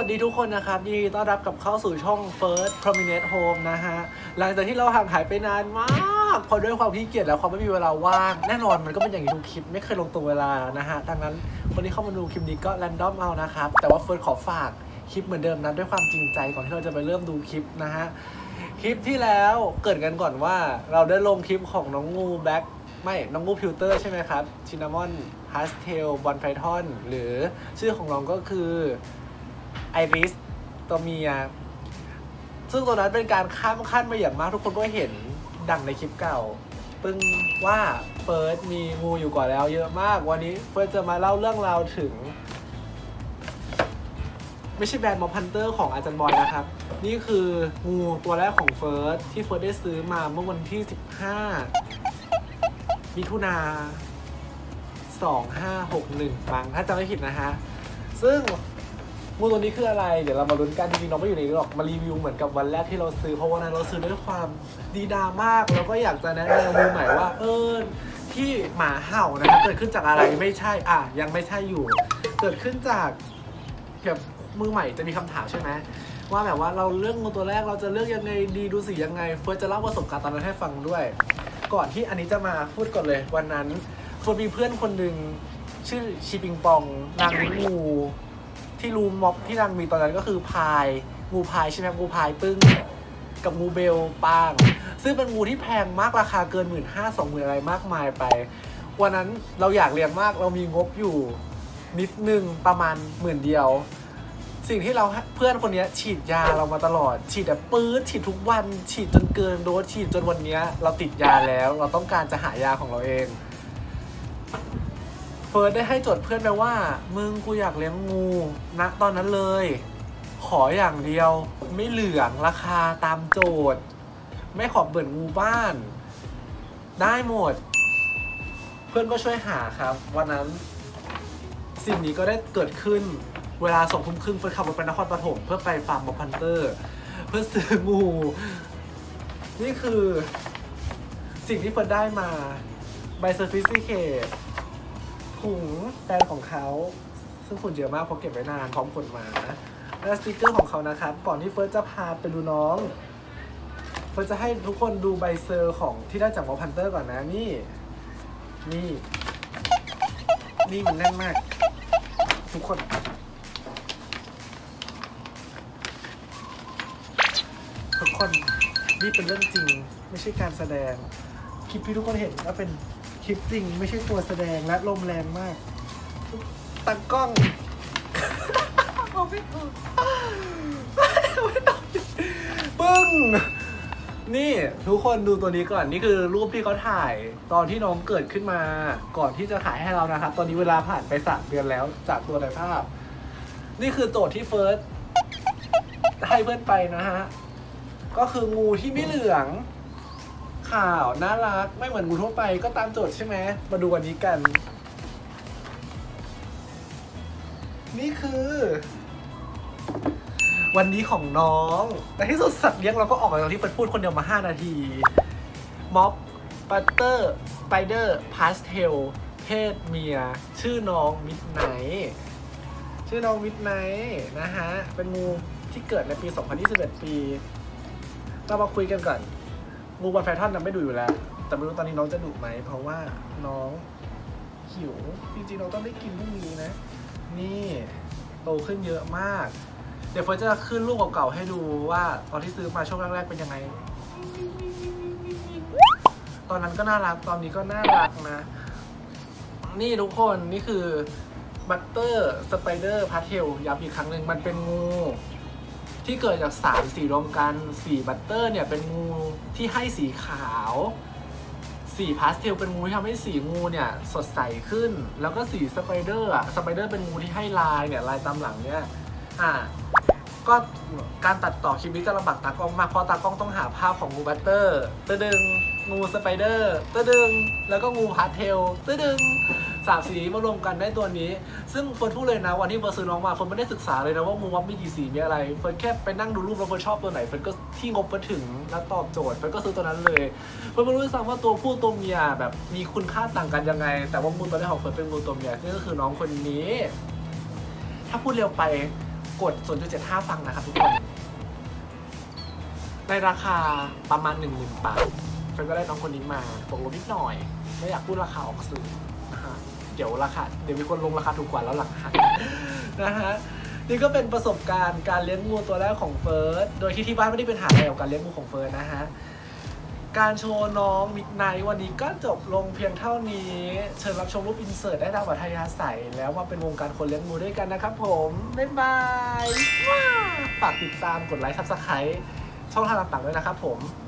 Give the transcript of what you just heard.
สดีทุกคนนะครับยินดีต้อนรับกับเข้าสู่ช่อง First Prominent Home นะฮะหลังจากที่เราห่างหายไปนานมากเพราะด้วยความขี้เกียจแล้วความไม่มีเวลาว่างแน่นอนมันก็เป็นอย่างนี้ทุกคลิปไม่เคยลงตัวเวลานะฮะดังนั้นคนที่เข้ามาดูคลิปนี้ก็แรนดอมเอานะครับแต่ว่าเฟิร์สขอฝากคลิปเหมือนเดิมนะด้วยความจริงใจก่อนที่เราจะไปเริ่มดูคลิปนะฮะคลิปที่แล้วเกิดกันก่อนว่าเราได้ลงคลิปของน้องงูแบ็คน้องงูพิวเตอร์ใช่ไหมครับชินนามอนพาสเทลบอลไพทอนหรือชื่อของน้องก็คือไอริสตัวเมียซึ่งตัวนั้นเป็นการข้ามขั้นมาอย่างมากทุกคนก็เห็นดังในคลิปเก่าปึ้งว่าเฟิร์สมีงูอยู่ก่อนแล้วเยอะมากวันนี้เฟิร์สจะมาเล่าเรื่องราวถึงไม่ใช่แบรนด์มอพันเตอร์ของอาจารย์บอยนะครับนี่คืองูตัวแรกของเฟิร์สที่เฟิร์สได้ซื้อมาเมื่อวันที่15 มิถุนา2561มั้งถ้าจำไม่ผิดนะฮะซึ่งงูตัวนี้คืออะไรเดี๋ยวเรามาลุ้นกันจริงๆน้องไม่อยู่ในนี้หรอกมารีวิวเหมือนกับวันแรกที่เราซื้อเพราะวันนั้นเราซื้อด้วยความดีดามากแล้วก็อยากจะแนะนำมือใหม่ว่าที่หมาเห่านะเกิดขึ้นจากอะไรไม่ใช่ยังไม่ใช่อยู่เกิดขึ้นจากแบบมือใหม่จะมีคำถามใช่ไหมว่าแบบว่าเราเลือกงูตัวแรกเราจะเลือกยังไงดีดูสิยังไงเฟิร์สจะเล่าประสบการณ์ตอนนั้นให้ฟังด้วยก่อนที่อันนี้จะมาพูดก่อนเลยวันนั้นเฟิร์สมีเพื่อนคนหนึ่งชื่อชีปิงปองนางงูที่รูม็อบที่นางมีตอนนั้นก็คือพายงูพายใช่ไหมงูพายปึ้งกับงูเบลปางซึ่งเป็นงูที่แพงมากราคาเกิน15,000-20,000อะไรมากมายไปวันนั้นเราอยากเลี้ยงมากเรามีงบอยู่นิดนึงประมาณ10,000เดียวสิ่งที่เราเพื่อนคนนี้ฉีดยาเรามาตลอดฉีดแบบปื๊ดฉีดทุกวันฉีดจนเกินโดสฉีดจนวันนี้เราติดยาแล้วเราต้องการจะหายาของเราเองเฟิร์สได้ให้โจทย์เพื่อนไปว่ามึงกูอยากเลี้ยงงูณตอนนั้นเลยขออย่างเดียวไม่เหลืองราคาตามโจทย์ไม่ขอเบิ่นงูบ้านได้หมดเพื่อนก็ช่วยหาครับวันนั้นสิ่งนี้ก็ได้เกิดขึ้นเวลา2 ทุ่มครึ่งเฟิร์สขับรถไปนครปฐมเพื่อไปฟาร์มมอพันเตอร์เพื่อซื้องูนี่คือสิ่งที่เฟิร์สได้มาใบเซอร์ติฟิเคทถุงแบรนด์ของเขาซึ่งฝุ่นเยอะมากเพราะเก็บไว้นานพร้อมขนมาและสติกเกอร์ของเขานะครับก่อนที่เฟิร์สจะพาไปดูน้องเฟิร์สจะให้ทุกคนดูใบเซอร์ของที่ได้จากมอพันเตอร์ก่อนนะนี่มันแน่นมากทุกคนนี่เป็นเรื่องจริงไม่ใช่การแสดงคลิปที่ทุกคนเห็นก็เป็นคลิปจริงไม่ใช่ตัวแสดงและลมแรงมากตัดกล้องไม่ถูกปึ้งนี่ทุกคนดูตัวนี้ก่อนนี่คือรูปที่เขาถ่ายตอนที่น้องเกิดขึ้นมาก่อนที่จะขายให้เรานะครับตอนนี้เวลาผ่านไป3 เดือนแล้วจากตัวในภาพนี่คือโจทย์ที่เฟิร์สให้เพื่อนไปนะฮะก็คืองูที่ไม่เหลืองขาวน่ารักไม่เหมือนงูทั่วไปก็ตามโจทย์ใช่ไหมมาดูวันนี้กันนี่คือวันนี้ของน้องแต่ที่สุดสัตว์เลี้ยงเราก็ออกมาจากที่เฟิร์สพูดคนเดียวมา5 นาทีม็อบบัตเตอร์สไปเดอร์พาสเทลเพศเมียชื่อน้องมิดไนท์นะฮะเป็นงูที่เกิดในปี2021ปีเรามาคุยกันก่อนงูบอลไพทอนนั้นไม่ดุอยู่แล้วแต่ไม่รู้ตอนนี้น้องจะดุไหมเพราะว่าน้องหิวจริงๆน้องต้องได้กินพรุ่งนี้นะนี่โตขึ้นเยอะมากเดี๋ยวเฟิร์สจะขึ้นรูปเก่าๆให้ดูว่าตอนที่ซื้อมาช่วงแรกๆเป็นยังไงตอนนั้นก็น่ารักตอนนี้ก็น่ารักนะนี่ทุกคนนี่คือบัตเตอร์สไปเดอร์พาสเทลย้ำอีกครั้งหนึ่งมันเป็นงูที่เกิดจาก3 สีรวมกันสีบัตเตอร์เนี่ยเป็นงูที่ให้สีขาวสีพาสเทลเป็นงูที่ทำให้สีงูเนี่ยสดใสขึ้นแล้วก็สีสไปเดอร์เป็นงูที่ให้ลายเนี่ยลายตามหลังเนี่ยก็การตัดต่อคลิปนี้จะลำบากตากล้องมากเพราะตากล้องต้องหาภาพของงูบัตเตอร์ตึงงูสไปเดอร์ตึงแล้วก็งูพาสเทลตึง3 สีมารวมกันได้ตัวนี้ซึ่งเฟิร์นพูดเลยนะวันที่เฟิร์นซื้อน้องมาเฟิร์นไม่ได้ศึกษาเลยนะว่างูม็อบมีกี่สีมีอะไรเฟิร์นแค่ไปนั่งดูรูปแล้วเฟิร์นชอบตัวไหนเฟิร์นก็ที่งบเฟิร์นถึงแล้วตอบโจทย์เฟิร์นก็ซื้อตัวนั้นเลยเฟิร์นไม่รู้ซ้ำว่าตัวผู้ตัวเมียแบบมีคุณค่าต่างกันยังไงแต่ว่างูตัวแรกของเฟิร์นเป็นงูตัวเมียซึ่งก็คือน้องคนนี้ถ้าพูดเร็วไปกด 0.75 ฟังนะครับทุกคนในราคาประมาณ 10,000 บาทเฟิร์นก็ได้น้องคนนี้มาตกลงนิดหน่อยไม่อยากพูดราคาออกสื่อนะฮะเดี๋ยวมีคนลงราคาถูกกว่าแล้วหลังนะฮะนี่ก็เป็นประสบการณ์การเลี้ยงงูตัวแรกของเฟิร์สโดยที่บ้านไม่ได้เป็นหาอะไรกับการเลี้ยงงูของเฟิร์สนะฮะการโชว์น้องมิดไนท์วันนี้ก็จบลงเพียงเท่านี้เชิญรับชมรูปอินเสิร์ตได้ตามอัธยาศัยแล้วมาเป็นวงการคนเลี้ยงงูด้วยกันนะครับผมบ๊ายบายฝากติดตามกดไลค์ Subscribe ช่องทางต่างๆด้วยนะครับผม